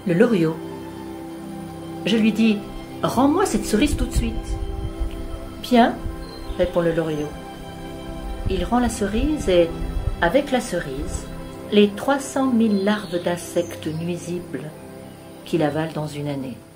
Le loriot. Je lui dis: rends-moi cette cerise tout de suite. Bien, répond le loriot. Il rend la cerise et, avec la cerise, les 300 000 larves d'insectes nuisibles qu'il avale dans une année.